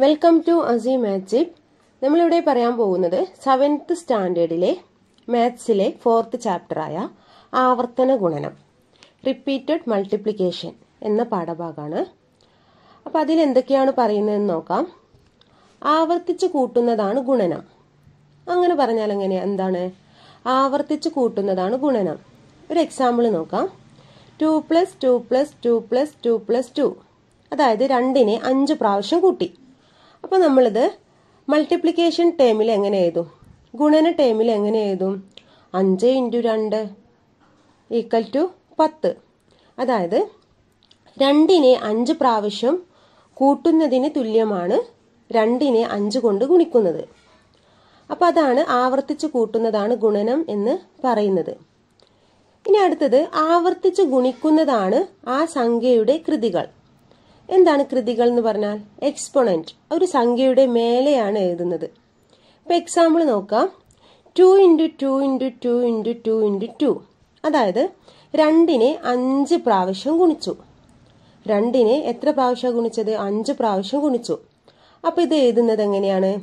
Welcome to അസി maths. നമ്മളിവിടെ പറയാൻ പോകുന്നത് 7th സ്റ്റാൻഡേർഡിലെ മാത്സിലെ 4th ചാപ്റ്ററായ ആവർത്തന ഗുണനം, റിപ്പീറ്റഡ് മൾട്ടിപ്ലിക്കേഷൻ എന്ന പാഠഭാഗമാണ്. അപ്പം അതിൽ എന്തൊക്കെയാണ് പറയുന്നതെന്ന് നോക്കാം. ആവർത്തിച്ച് കൂട്ടുന്നതാണ് ഗുണനം. അങ്ങനെ പറഞ്ഞാൽ എങ്ങനെയാണ്? എന്താണ് ആവർത്തിച്ച് കൂട്ടുന്നതാണ് ഗുണനം? ഒരു എക്സാമ്പിൾ നോക്കാം. 2 + 2 + 2 + 2 + 2, അതായത് 2നെ 5 പ്രാവശ്യം കൂട്ടി. അപ്പോൾ നമ്മളിത് മൾട്ടിപ്ലിക്കേഷൻ ടേമിൽ എങ്ങനെ എഴുതും? ഗുണന ടേമിൽ എങ്ങനെ എഴുതും? 5 × 2 = 10. അതായത് 2നെ 5 പ്രാവശ്യം കൂട്ടുന്നതിന് തുല്യമാണ് 2നെ 5 കൊണ്ട് ഗുണിക്കുന്നത്. അപ്പോൾ അതാണ് ആവർത്തിച്ച് കൂട്ടുന്നതാണ് ഗുണനം എന്ന് പറയുന്നത്. ഇനി അടുത്തത് ആവർത്തിച്ച് ഗുണിക്കുന്നതാണ് ആ സംഖ്യയുടെ കൃതികൾ. എന്താണ് കൃതികൾ എന്ന് പറഞ്ഞാൽ? എക്സ്പോണന്റ്, ഒരു സംഖ്യയുടെ മേലെയാണ് എഴുതുന്നത്. ഇപ്പൊ എക്സാമ്പിൾ നോക്കാം. 2 × 2 × 2 × 2 × 2, അതായത് 2നെ 5 പ്രാവശ്യം ഗുണിച്ചു. 2നെ എത്ര പ്രാവശ്യം ഗുണിച്ചത്? 5 പ്രാവശ്യം ഗുണിച്ചു. അപ്പൊ ഇത് എഴുതുന്നത് എങ്ങനെയാണ്?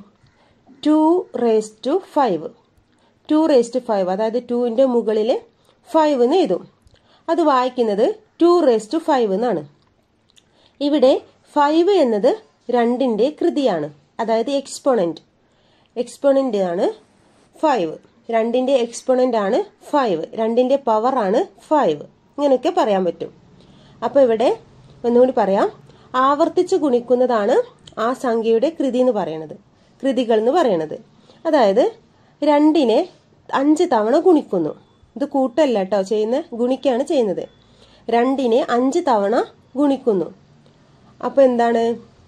2⁵. 2⁵, അതായത് 2ന്റെ മുകളിൽ 5 എന്ന് എഴുതും. അത് വായിക്കുന്നത് 2⁵ എന്നാണ്. ഇവിടെ 5 എന്നത് 2ന്റെ കൃതിയാണ്, അതായത് എക്സ്പോണന്റ് ആണ് 5. 2ന്റെ എക്സ്പോണന്റ് ആണ് 5, 2ന്റെ പവർ ആണ് 5. ഇങ്ങനെയൊക്കെ പറയാൻ പറ്റും. അപ്പൊ ഇവിടെ ഒന്നുകൂടി പറയാം. ആവർത്തിച്ച് ഗുണിക്കുന്നതാണ് ആ സംഖ്യയുടെ കൃതികൾ എന്ന് പറയണത്. അതായത് 2നെ 5 തവണ ഗുണിക്കുന്നു. ഇത് കൂട്ടല്ല കേട്ടോ ചെയ്യുന്നത്, ഗുണിക്കാണ് ചെയ്യുന്നത്. 2നെ 5 തവണ ഗുണിക്കുന്നു. അപ്പോൾ എന്താണ്?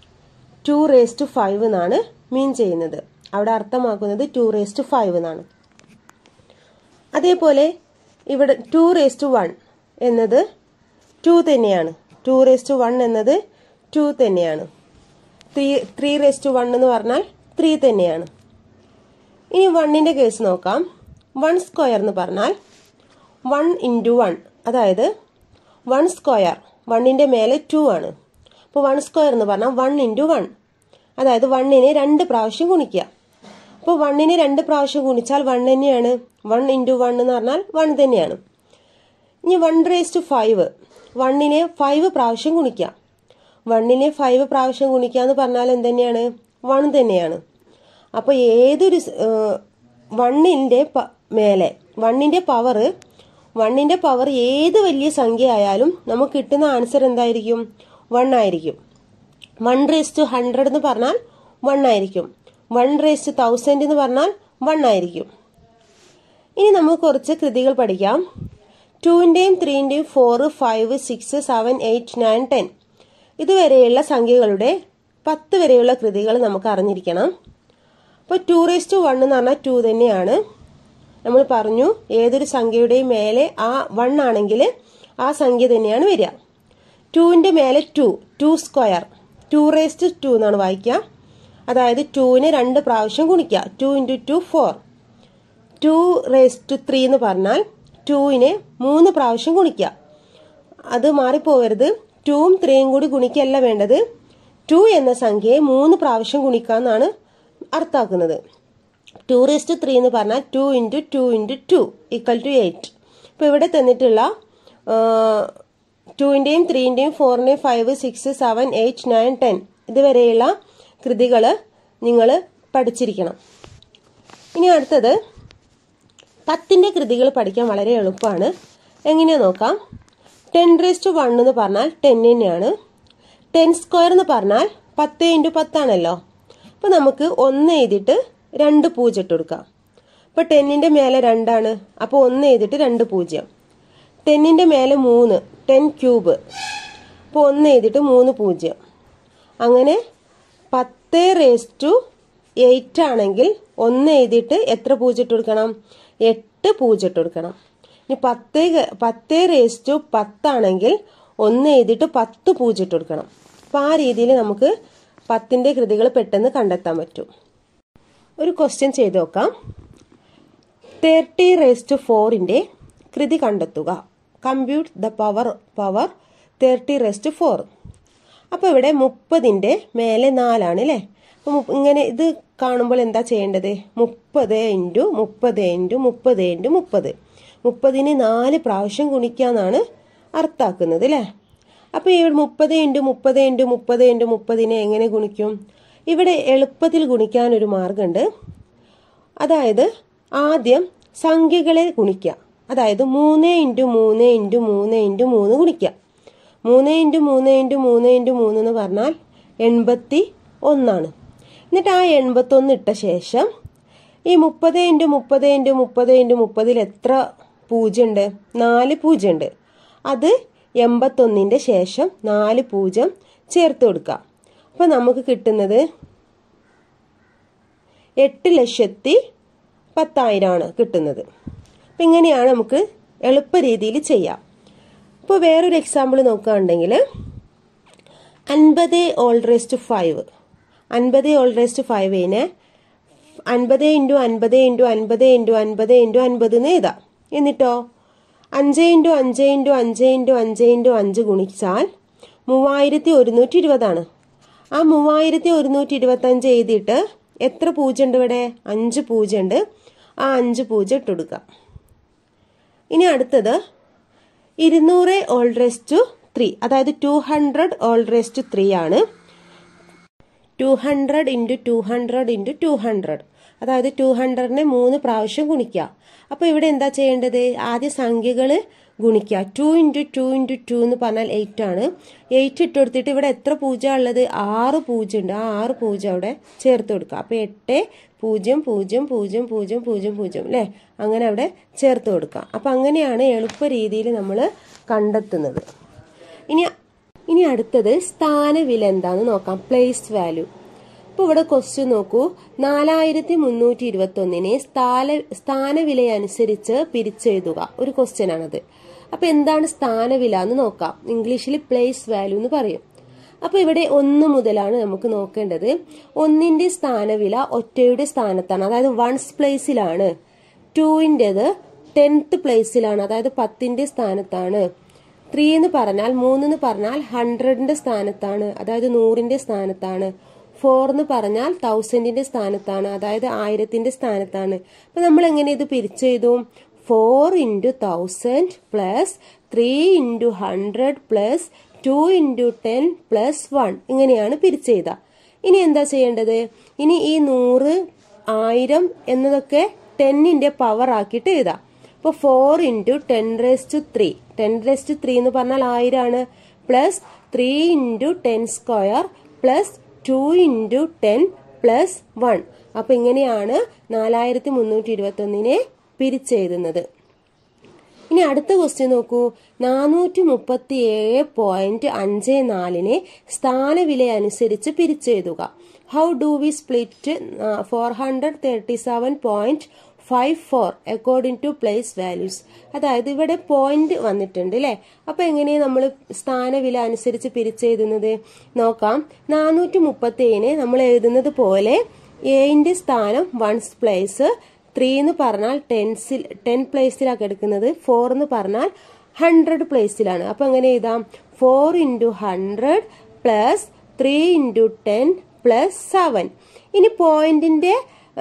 2⁵ എന്നാണ് മീൻ ചെയ്യുന്നത്. അവിടെ അർത്ഥമാക്കുന്നത് 2⁵ എന്നാണ്. അതേപോലെ ഇവിടെ 2⁴ എന്നത് 2 തന്നെയാണ്. 2⁴ എന്നത് 2 തന്നെയാണ്. 3⁴ എന്ന് പറഞ്ഞാൽ 3 തന്നെയാണ്. ഇനി 1ന്റെ കേസ് നോക്കാം. 1² എന്ന് പറഞ്ഞാൽ 1 × 1, അതായത് 1², 1ന്റെ മേലെ 2 ആണ്. അപ്പോൾ 1² എന്ന് പറഞ്ഞാൽ 1 × 1, അതായത് 1നെ 2 പ്രാവശ്യം ഗുണിക്കുക. അപ്പോൾ 1നെ 2 പ്രാവശ്യം ഗുണിച്ചാൽ 1 തന്നെയാണ്. 1 × 1 എന്ന് പറഞ്ഞാൽ 1 തന്നെയാണ്. ഇനി 1⁵, 1നെ 5 പ്രാവശ്യം ഗുണിക്കുക. 1നെ 5 പ്രാവശ്യം ഗുണിക്കുക എന്ന് പറഞ്ഞാൽ എന്തുതന്നെയാണ്? 1 തന്നെയാണ്. അപ്പോൾ ഏതൊരു 1ന്റെ മേലെ 1ന്റെ പവർ ഏത് വലിയ സംഖ്യ ആയാലും നമുക്ക് കിട്ടുന്ന ആൻസർ എന്തായിരിക്കും? 1 ആയിരിക്കും. 1⁻100 എന്ന് പറഞ്ഞാൽ 1 ആയിരിക്കും. 1⁻1000 എന്ന് പറഞ്ഞാൽ 1 ആയിരിക്കും. ഇനി നമുക്ക് കുറച്ച് കൃതികൾ പഠിക്കാം. 2ന്റെയും 3ന്റെയും 4, 5, 6, 7, 8, 9, 10 ഇതുവരെയുള്ള സംഖ്യകളുടെ 10 വരെയുള്ള കൃതികൾ നമുക്ക് അറിഞ്ഞിരിക്കണം. അപ്പോൾ 2⁻1 എന്ന് പറഞ്ഞാൽ 2 തന്നെയാണ്. നമ്മൾ പറഞ്ഞു ഏതൊരു സംഖ്യയുടെയും മേലെ ആ 1 ആണെങ്കിൽ ആ സംഖ്യ തന്നെയാണ് വരിക. 2ന്റെ മേലെ 2, 2² 2⁻2 എന്നാണ് വായിക്കുക. അതായത് 2നെ 2 പ്രാവശ്യം ഗുണിക്കുക. 2 × 2 4. 2⁻3 എന്ന് പറഞ്ഞാൽ 2നെ 3 പ്രാവശ്യം ഗുണിക്കുക. അത് മാറിപ്പോകരുത്. 2ഉം 3യും കൂടി ഗുണിക്കല്ല വേണ്ടത്. 2 എന്ന സംഖ്യയെ 3 പ്രാവശ്യം ഗുണിക്കാന്നാണ് അർത്ഥാക്കുന്നത്. 2⁻3 എന്ന് പറഞ്ഞാൽ 2 × 2 × 2 = 8. ഇപ്പൊ ഇവിടെ തന്നിട്ടുള്ള 2ന്റെയും 3ന്റെയും 4ന്റെയും 5, 6, 7, 8, 9, 10 ഇതുവരെയുള്ള കൃതികൾ നിങ്ങൾ പഠിച്ചിരിക്കണം. ഇനി അടുത്തത് 10ന്റെ കൃതികൾ പഠിക്കാൻ വളരെ എളുപ്പമാണ്. എങ്ങനെയാ നോക്കാം. 10⁻1 എന്ന് പറഞ്ഞാൽ 10 തന്നെയാണ്. 10² എന്ന് പറഞ്ഞാൽ 10 × 10 ആണല്ലോ. അപ്പൊ നമുക്ക് 1 എഴുതിയിട്ട് 2 0 ഇട്ട് കൊടുക്കാം. ഇപ്പൊ 10ന്റെ മേലെ 2 ആണ്, അപ്പൊ 1 എഴുതിയിട്ട് 2 0. 10ന്റെ മേലെ 3, 10³ അപ്പോൾ 1 എഴുതിയിട്ട് 3 0. അങ്ങനെ 10⁸8 ആണെങ്കിൽ 1 എഴുതിയിട്ട് എത്ര 0 ഇട്ട് കൊടുക്കണം? 8 0 ഇട്ട് കൊടുക്കണം. ഇനി 10⁻10 ആണെങ്കിൽ 1 എഴുതിയിട്ട് 10 0 ഇട്ട് കൊടുക്കണം. അപ്പം ആ രീതിയിൽ നമുക്ക് 10ന്റെ കൃതികൾ പെട്ടെന്ന് കണ്ടെത്താൻ പറ്റും. ഒരു ക്വസ്റ്റ്യൻ ചെയ്ത് നോക്കാം. 30⁻4ന്റെ കൃതി കണ്ടെത്തുക. Compute the power 30⁻4. അപ്പോൾ ഇവിടെ 30ന്റെ മേലെ 4 ആണ് അല്ലേ? ഇങ്ങനെ ഇത് കാണുമ്പോൾ എന്താ ചെയ്യേണ്ടത്? 30 × 30 × 30 × 30. 30നെ 4 പ്രാവശ്യം ഗുണിക്കാന്നാണ് അർത്ഥാക്കുന്നത് അല്ലേ? അപ്പോൾ ഇവിടെ 30 × 30 × 30 × 30നെ എങ്ങനെ ഗുണിക്കും? ഇവിടെ എളുപ്പത്തിൽ ഗുണിക്കാനൊരു മാർഗമുണ്ട്. അതായത് ആദ്യം സംഖ്യകളെ ഗുണിക്കുക. അതായത് 3 × 3 × 3 × 3 ഗുണിക്കുക. 3 × 3 × 3 × 3 എന്ന് പറഞ്ഞാൽ 81 എന്നിട്ട് ആ 81 ഇട്ട ശേഷം ഈ 30 × 30 × 30 × 30ൽ എത്ര 0 ഉണ്ട്? 4 0 ഉണ്ട്. അത് 81ന്റെ ശേഷം 4 0 ചേർത്ത് കൊടുക്കുക. അപ്പോൾ നമുക്ക് കിട്ടുന്നത് 8,10,000 കിട്ടുന്നത്. അപ്പം ഇങ്ങനെയാണ് നമുക്ക് എളുപ്പ രീതിയിൽ ചെയ്യാം. ഇപ്പോൾ വേറൊരു എക്സാമ്പിൾ നോക്കുകയാണെങ്കിൽ 50 5 50 5നെ 50 × 50 × 50 × 50 × 50 എന്ന് എഴുതാം. എന്നിട്ടോ 5 × 5 × 5 × 5 × 5 ഗുണിച്ചാൽ 3120 ആ 3125 എഴുതിയിട്ട് എത്ര 0 ഉണ്ട് ഇവിടെ? 5 0 ഉണ്ട്. ആ 5 0 ഇട്ട് കൊടുക്കുക. ഇനി അടുത്തത് 200 3 അതായത് 200 3 ആണ്. 200 × 200 × 200 അതായത് 200നെ 3 പ്രാവശ്യം ഗുണിക്കുക. അപ്പോൾ ഇവിടെ എന്താ ചെയ്യേണ്ടത്? ആദ്യ സംഖ്യകൾ ഗുണിക്കുക. 2 × 2 × 2 എന്ന് പറഞ്ഞാൽ 8 ആണ്. 8 ഇട്ട് കൊടുത്തിട്ട് ഇവിടെ എത്ര 0 ഉള്ളത്? 6 0 ഉണ്ട്. ആ 6 0 അവിടെ ചേർത്ത് കൊടുക്കുക. അപ്പോൾ 8 0 0 0 0 0 0 അല്ലേ? അങ്ങനെ അവിടെ ചേർത്ത് കൊടുക്കുക. അപ്പം അങ്ങനെയാണ് എളുപ്പ രീതിയിൽ നമ്മൾ കണ്ടെത്തുന്നത്. ഇനി അടുത്തത് സ്ഥാനവില എന്താണെന്ന് നോക്കാം. Place value. ഇപ്പോൾ ഇവിടെ ക്വസ്റ്റ്യൻ നോക്കൂ. 4321നെ സ്ഥാനവില അനുസരിച്ച് പിരിച്ചെഴുതുക. ഒരു ക്വസ്റ്റ്യൻ ആണത്. അപ്പോൾ എന്താണ് സ്ഥാനവില എന്ന് നോക്കാം. ഇംഗ്ലീഷിൽ പ്ലേസ് വാല്യൂ എന്ന് പറയും. അപ്പോൾ ഇവിടെ 1 മുതലാണ് നമുക്ക് നോക്കേണ്ടത്. 1ന്റെ സ്ഥാനവില ഒറ്റയുടെ സ്ഥാനത്താണ്, അതായത് 1's പ്ലേസിലാണ്. 2ന്റേത് 10th പ്ലേസിലാണ്, അതായത് 10ന്റെ സ്ഥാനത്താണ്. 3 എന്ന് പറഞ്ഞാൽ 3 എന്ന് പറഞ്ഞാൽ 100ന്റെ സ്ഥാനത്താണ്, അതായത് 100ന്റെ സ്ഥാനത്താണ്. 4 എന്ന് പറഞ്ഞാൽ 1000ന്റെ സ്ഥാനത്താണ്, അതായത് 1000ത്തിന്റെ സ്ഥാനത്താണ്. അപ്പൊ നമ്മൾ എങ്ങനെ ഇത് പിരിച്ചെഴുതും? 4 × 1000 പ്ലസ് 3 × 100 പ്ലസ് 2 × 10 പ്ലസ് 1 ഇങ്ങനെയാണ് പിരിച്ചെഴുതുക. ഇനി എന്താ ചെയ്യേണ്ടത്? ഇനി ഈ 100 1000 എന്നതൊക്കെ 10ന്റെ പവർ ആക്കിയിട്ട് എഴുതാം. അപ്പോൾ 4 × 10⁻³ 10⁻³ എന്ന് പറഞ്ഞാൽ 1000 ആണ്. Plus 3 × 10² plus 2 × 10 plus 1. അപ്പൊ ഇങ്ങനെയാണ് 4321നെ പിരിച്ചെഴുതുന്നത്. ഇനി അടുത്ത ക്വസ്റ്റ്യൻ നോക്കൂ. 437.54നെ സ്ഥാനവില അനുസരിച്ച് പിരിച്ചെഴുതുക. How do we split 437.54 according to place values? അതായത് ഇവിടെ പോയിന്റ് വന്നിട്ടുണ്ട് അല്ലെ? അപ്പൊ എങ്ങനെയാണ് നമ്മൾ സ്ഥാനവില അനുസരിച്ച് പിരിച്ചെഴുതുന്നത് നോക്കാം. 437നെ നമ്മൾ എഴുതുന്നത് പോലെ എന്റെ സ്ഥാനം 1's പ്ലേസ്, 3 എന്ന് പറഞ്ഞാൽ 10 പ്ലേസിലാണ് എടുക്കുന്നത്, 4 എന്ന് പറഞ്ഞാൽ 100 പ്ലേസിലാണ്. അപ്പൊ എങ്ങനെ എഴുതാം? 4 × 100 പ്ലസ് 3 × 10 പ്ലസ് 7. ഇനി പോയിന്റിന്റെ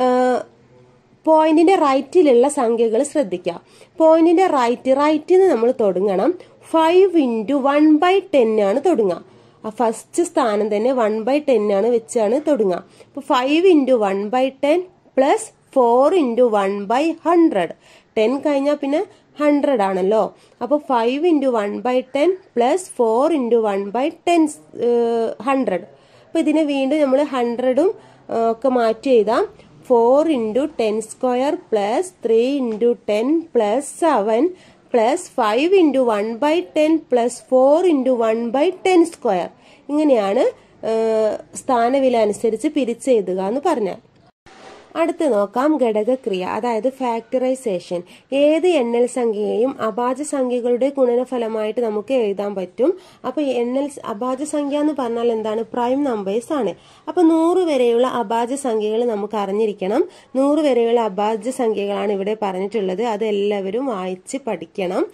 റൈറ്റിലുള്ള സംഖ്യകൾ ശ്രദ്ധിക്കാം. പോയിന്റിന്റെ റൈറ്റിൽ നമ്മൾ തുടങ്ങണം. 5 × 1/10 ആണ് തുടങ്ങുക. ആ ഫസ്റ്റ് സ്ഥാനം തന്നെ 1/10 ആണ് വെച്ചാണ് തുടങ്ങുക. അപ്പൊ 5 × 1/10 പ്ലസ് 4 × 1/100. 10 കഴിഞ്ഞാൽ പിന്നെ 100 ആണല്ലോ. അപ്പൊ 5 × 1/10 പ്ലസ് 4 × 1/10 100. അപ്പൊ ഇതിനെ വീണ്ടും നമ്മൾ 100ഉം ഒക്കെ മാറ്റി എഴുതാം. 4 × 10² പ്ലസ് 3 × 10 പ്ലസ് 7 പ്ലസ് 5 × 1/10 പ്ലസ് 4 × 1/10². ഇങ്ങനെയാണ് സ്ഥാനവില അനുസരിച്ച് പിരിച്ചെഴുതുക എന്ന് പറഞ്ഞാൽ. അടുത്ത് നോക്കാം ഘടകക്രിയ, അതായത് ഫാക്ടറൈസേഷൻ. ഏത് എണ്ണൽ സംഖ്യയെയും അഭാജ്യ സംഖ്യകളുടെ ഗുണനഫലമായിട്ട് നമുക്ക് എഴുതാൻ പറ്റും. അപ്പൊ അഭാജ്യ സംഖ്യ എന്ന് പറഞ്ഞാൽ എന്താണ്? പ്രൈം നമ്പേഴ്സ് ആണ്. അപ്പൊ 100 വരെയുള്ള അഭാജ്യ സംഖ്യകൾ നമുക്ക് അറിഞ്ഞിരിക്കണം. 100 വരെയുള്ള അഭാജ്യ സംഖ്യകളാണ് ഇവിടെ പറഞ്ഞിട്ടുള്ളത്. അത് എല്ലാവരും വായിച്ച് പഠിക്കണം.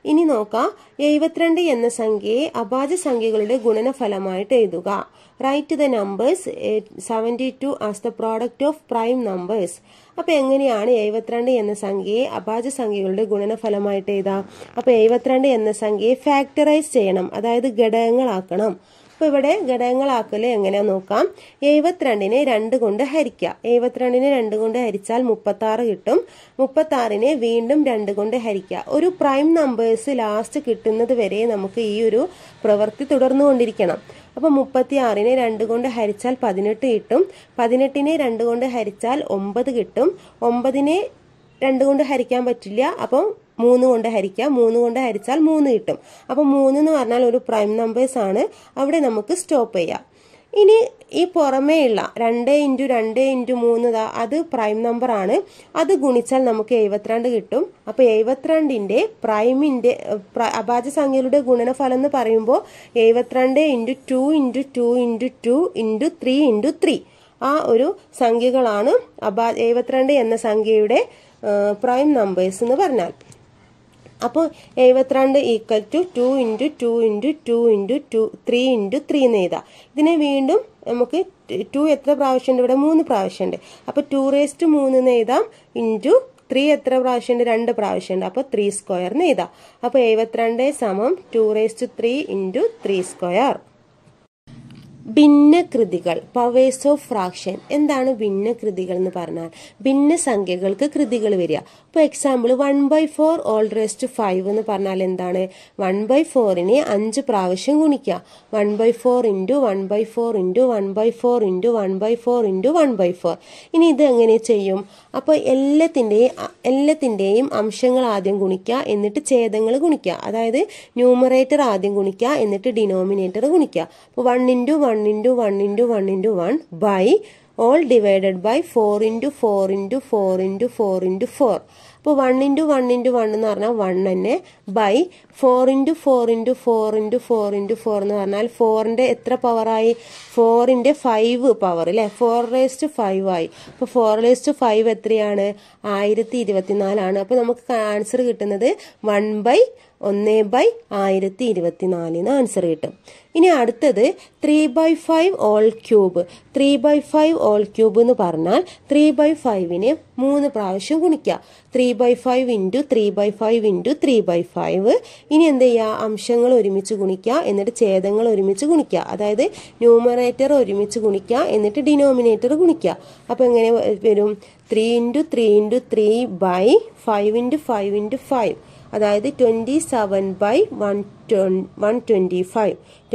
ഇനി നോക്കാം, 72 എന്ന സംഖ്യയെ അഭാജ്യ സംഖ്യകളുടെ ഗുണനഫലമായിട്ട് എഴുതുക. Write the numbers 72 as the product of prime numbers. അപ്പൊ എങ്ങനെയാണ് 72 എന്ന സംഖ്യയെ അഭാജ്യ സംഖ്യകളുടെ ഗുണനഫലമായിട്ട് എഴുതാം? അപ്പൊ 72 എന്ന സംഖ്യയെ ഫാക്ടറൈസ് ചെയ്യണം, അതായത് ഘടകങ്ങളാക്കണം. അപ്പൊ ഇവിടെ ഘടകങ്ങളാക്കല് എങ്ങനെയാ നോക്കാം. 72നെ 2 കൊണ്ട് ഹരിക്കുക. 72നെ 2 കൊണ്ട് ഹരിച്ചാൽ 36 കിട്ടും. 36നെ വീണ്ടും 2 കൊണ്ട് ഹരിക്കുക. ഒരു പ്രൈം നമ്പേഴ്സ് ലാസ്റ്റ് കിട്ടുന്നത് വരെ നമുക്ക് ഈ ഒരു പ്രവൃത്തി തുടർന്നുകൊണ്ടിരിക്കണം. അപ്പൊ 36നെ 2 കൊണ്ട് ഹരിച്ചാൽ 18 കിട്ടും. 18നെ 2 കൊണ്ട് ഹരിച്ചാൽ 9 കിട്ടും. 9നെ 2 കൊണ്ട് ഹരിക്കാൻ പറ്റില്ല, അപ്പം 3 കൊണ്ട് ഹരിക്കാം. 3 കൊണ്ട് ഹരിച്ചാൽ 3 കിട്ടും. അപ്പൊ 3 എന്ന് പറഞ്ഞാൽ ഒരു പ്രൈം നമ്പേഴ്സ് ആണ്. അവിടെ നമുക്ക് സ്റ്റോപ്പ് ചെയ്യാം. ഇനി ഈ പുറമേയുള്ള 2 × 2 × 3 അത് പ്രൈം നമ്പർ ആണ്. അത് ഗുണിച്ചാൽ നമുക്ക് 72 കിട്ടും. അപ്പൊ 72ന്റെ പ്രൈമിന്റെ അഭാജ്യ സംഖ്യകളുടെ ഗുണനഫലം എന്ന് പറയുമ്പോൾ 72 × 2 × 2 × 2 × 3 × 3 ആ ഒരു സംഖ്യകളാണ് 72 എന്ന സംഖ്യയുടെ പ്രൈം നമ്പേഴ്സ് എന്ന് പറഞ്ഞാൽ. അപ്പോൾ 72 ഈക്വൽ ടു 2 × 2 × 2 × 2 3 × 3 എന്ന് എഴുതാം. ഇതിനെ വീണ്ടും നമുക്ക് 2 എത്ര പ്രാവശ്യമുണ്ട്? ഇവിടെ 3 പ്രാവശ്യമുണ്ട്. അപ്പോൾ 2⁻³ എന്ന് എഴുതാം. ഇൻറ്റു 3 എത്ര പ്രാവശ്യമുണ്ട്? 2 പ്രാവശ്യമുണ്ട്. അപ്പോൾ 3² എന്ന് എഴുതാം. അപ്പോൾ 72 = 2⁻³ × 3². ഭിന്നകൃതികൾ, പവേഴ്സ് ഓഫ് ഫ്രാക്ഷൻ. എന്താണ് ഭിന്നകൃതികൾ എന്ന് പറഞ്ഞാൽ? ഭിന്നസംഖ്യകൾക്ക് കൃതികൾ വരിക. ഇപ്പോൾ എക്സാമ്പിൾ 1/4 all⁵5 എന്ന് പറഞ്ഞാൽ എന്താണ്? 1/4നെ 5 പ്രാവശ്യം ഗുണിക്കുക. 1/4 × 1/4 × 1/4 × 1/4 × 1/4. ഇനി ഇത് എങ്ങനെ ചെയ്യും? അപ്പോൾ എല്ലാത്തിൻ്റെയും അംശങ്ങൾ ആദ്യം ഗുണിക്കുക, എന്നിട്ട് ഛേദങ്ങൾ ഗുണിക്കുക. അതായത് ന്യൂമറേറ്റർ ആദ്യം ഗുണിക്കുക, എന്നിട്ട് ഡിനോമിനേറ്റർ ഗുണിക്കുക. അപ്പോൾ 1 × 1 × 1 × 1 × 1 ബൈ all divided by 4 × 4 × 4 × 4 × 4. അപ്പോൾ 1 × 1 × 1 എന്ന് പറഞ്ഞാൽ 1 തന്നെ, ബൈ 4 × 4 × 4 × 4 × 4 എന്ന് പറഞ്ഞാൽ 4ന്റെ എത്ര പവറായി? 4ന്റെ 5 പവർ അല്ലേ? 4⁵5 ആയി. അപ്പോൾ 4⁵5 എത്രയാണ്? 1024 ആണ്. അപ്പോൾ നമുക്ക് ആൻസർ കിട്ടുന്നത് 1/1/1024 എന്ന് ആൻസർ കിട്ടും. ഇനി അടുത്തത് 3/5 all⁵. 3/5 all³ എന്ന് പറഞ്ഞാൽ 3/5നെ 3 പ്രാവശ്യം ഗുണിക്കുക. 3/5 × 3/5 × 3/5. ഇനി എന്ത് ചെയ്യുക? അംശങ്ങൾ ഒരുമിച്ച് ഗുണിക്കുക, എന്നിട്ട് ഛേദങ്ങൾ ഒരുമിച്ച് ഗുണിക്കുക. അതായത് ന്യൂമറേറ്റർ ഒരുമിച്ച് ഗുണിക്കുക, എന്നിട്ട് ഡിനോമിനേറ്റർ ഗുണിക്കുക. അപ്പോൾ എങ്ങനെ വരും? 3 × 3 × 3 ബൈ 5 × 5 × 5. അതായത് 27/125.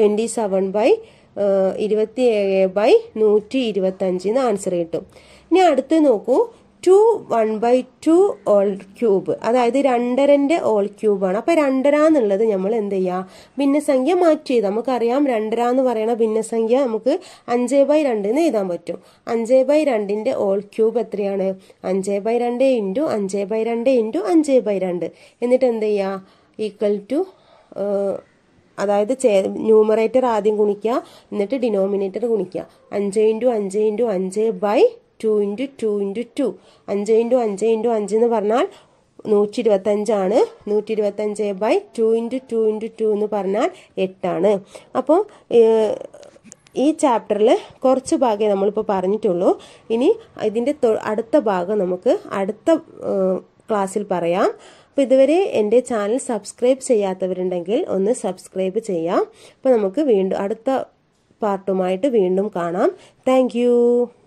27/27/125 എന്ന് ആൻസർ കിട്ടും. ഇനി അടുത്ത് നോക്കൂ, 1/2 all⁵. അതായത് 2.5ന്റെ all³ ആണ്. അപ്പൊ 2.5 എന്നുള്ളത് നമ്മൾ എന്ത് ചെയ്യാ? ഭിന്നസംഖ്യ മാറ്റി എഴുതാം. നമുക്കറിയാം 2.5 എന്ന് പറയുന്ന ഭിന്നസംഖ്യ നമുക്ക് 5/2 എന്ന് എഴുതാൻ പറ്റും. 5/2ന്റെ all³ എത്രയാണ്? 5/2 × 5/2 × 5/2. എന്നിട്ട് എന്ത് ചെയ്യാ? ഈക്വൽ ടു, അതായത് ന്യൂമറേറ്റർ ആദ്യം ഗുണിക്കുക, എന്നിട്ട് ഡിനോമിനേറ്റർ ഗുണിക്കുക. 5 × 5 × 5 ബൈ 2 × 2 × 2. 5 × 5 × 5 എന്ന് പറഞ്ഞാൽ 125 ആണ്. 125/2 × 2 × 2 എന്ന് പറഞ്ഞാൽ 8 ആണ്. അപ്പോൾ ഈ ചാപ്റ്ററിൽ കുറച്ച് ഭാഗമേ നമ്മളിപ്പോൾ പറഞ്ഞിട്ടുള്ളൂ. ഇനി ഇതിൻ്റെ അടുത്ത ഭാഗം നമുക്ക് അടുത്ത ക്ലാസ്സിൽ പറയാം. അപ്പോൾ ഇതുവരെ എൻ്റെ ചാനൽ സബ്സ്ക്രൈബ് ചെയ്യാത്തവരുണ്ടെങ്കിൽ ഒന്ന് സബ്സ്ക്രൈബ് ചെയ്യാം. അപ്പോൾ നമുക്ക് വീണ്ടും അടുത്ത പാർട്ടുമായിട്ട് വീണ്ടും കാണാം. Thank U.